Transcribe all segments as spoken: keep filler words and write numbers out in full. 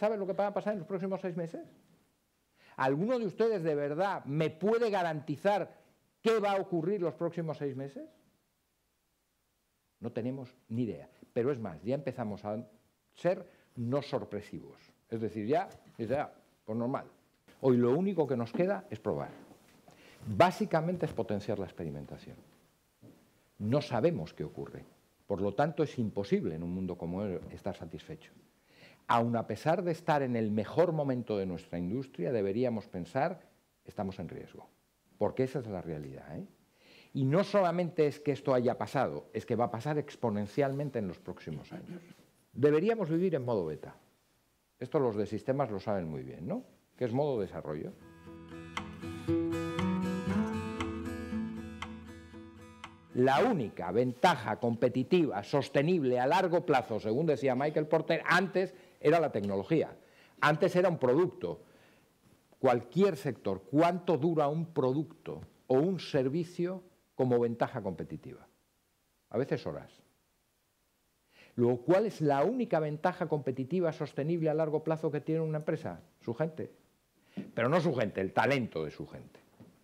sabe lo que va a pasar en los próximos seis meses? ¿Alguno de ustedes de verdad me puede garantizar qué va a ocurrir los próximos seis meses? No tenemos ni idea. Pero es más, ya empezamos a ser no sorpresivos. Es decir, ya, ya, pues normal. Hoy lo único que nos queda es probar. Básicamente es potenciar la experimentación. No sabemos qué ocurre. Por lo tanto, es imposible en un mundo como él estar satisfecho. Aun a pesar de estar en el mejor momento de nuestra industria, deberíamos pensar, estamos en riesgo. Porque esa es la realidad, ¿eh? Y no solamente es que esto haya pasado, es que va a pasar exponencialmente en los próximos años. Deberíamos vivir en modo beta. Esto los de sistemas lo saben muy bien, ¿no? Que es modo desarrollo. La única ventaja competitiva, sostenible a largo plazo, según decía Michael Porter, antes era la tecnología. Antes era un producto. Cualquier sector, ¿cuánto dura un producto o un servicio como ventaja competitiva? A veces horas. Luego, ¿cuál es la única ventaja competitiva sostenible a largo plazo que tiene una empresa? Su gente. Pero no su gente, el talento de su gente.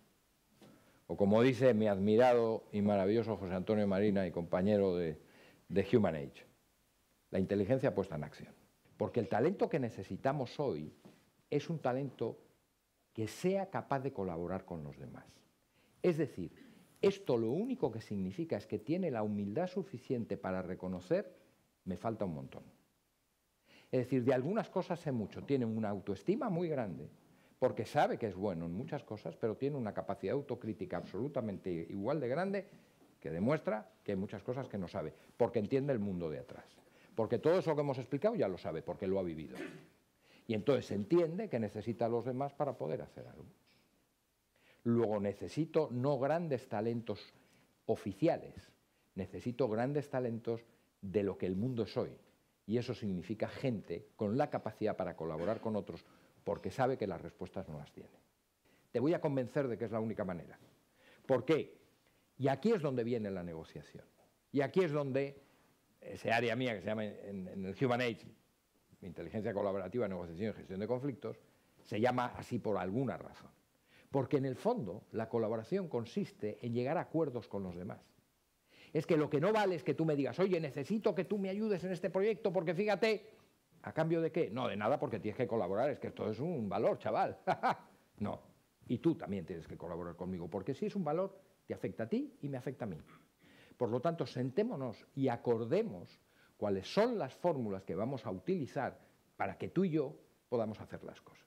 O como dice mi admirado y maravilloso José Antonio Marina y compañero de, de Human Age, la inteligencia puesta en acción. Porque el talento que necesitamos hoy es un talento que sea capaz de colaborar con los demás. Es decir, esto lo único que significa es que tiene la humildad suficiente para reconocer, me falta un montón. Es decir, de algunas cosas sé mucho, tiene una autoestima muy grande, porque sabe que es bueno en muchas cosas, pero tiene una capacidad autocrítica absolutamente igual de grande que demuestra que hay muchas cosas que no sabe, porque entiende el mundo de atrás. Porque todo eso que hemos explicado ya lo sabe, porque lo ha vivido. Y entonces entiende que necesita a los demás para poder hacer algo. Luego necesito no grandes talentos oficiales, necesito grandes talentos de lo que el mundo es hoy. Y eso significa gente con la capacidad para colaborar con otros, porque sabe que las respuestas no las tiene. Te voy a convencer de que es la única manera. ¿Por qué? Y aquí es donde viene la negociación. Y aquí es donde ese área mía que se llama en, en el Human Age, inteligencia colaborativa, negociación y gestión de conflictos, se llama así por alguna razón. Porque en el fondo la colaboración consiste en llegar a acuerdos con los demás. Es que lo que no vale es que tú me digas, oye, necesito que tú me ayudes en este proyecto porque fíjate, ¿a cambio de qué? No, de nada, porque tienes que colaborar, es que esto es un valor, chaval. No, y tú también tienes que colaborar conmigo, porque si es un valor, te afecta a ti y me afecta a mí. Por lo tanto, sentémonos y acordemos cuáles son las fórmulas que vamos a utilizar para que tú y yo podamos hacer las cosas.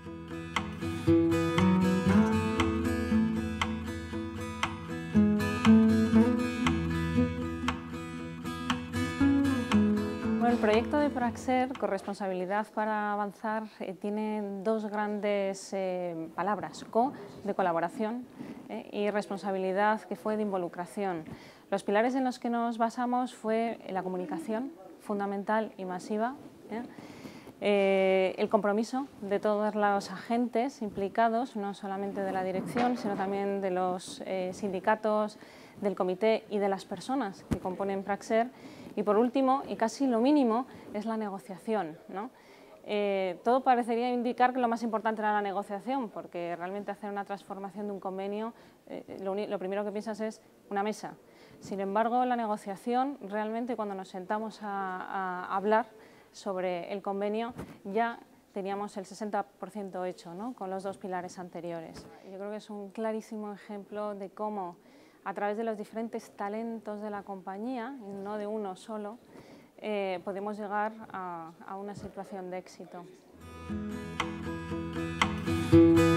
El proyecto de Praxair, Corresponsabilidad para Avanzar, eh, tiene dos grandes eh, palabras, co, de colaboración, eh, y responsabilidad, que fue de involucración. Los pilares en los que nos basamos fue la comunicación, fundamental y masiva, eh, eh, el compromiso de todos los agentes implicados, no solamente de la dirección, sino también de los eh, sindicatos, del comité y de las personas que componen Praxair. Y por último, y casi lo mínimo, es la negociación, ¿no? Eh, todo parecería indicar que lo más importante era la negociación, porque realmente hacer una transformación de un convenio, eh, lo, lo primero que piensas es una mesa. Sin embargo, la negociación, realmente cuando nos sentamos a, a hablar sobre el convenio, ya teníamos el sesenta por ciento hecho, ¿no? Con los dos pilares anteriores. Yo creo que es un clarísimo ejemplo de cómo, a través de los diferentes talentos de la compañía, y no de uno solo, eh, podemos llegar a, a una situación de éxito.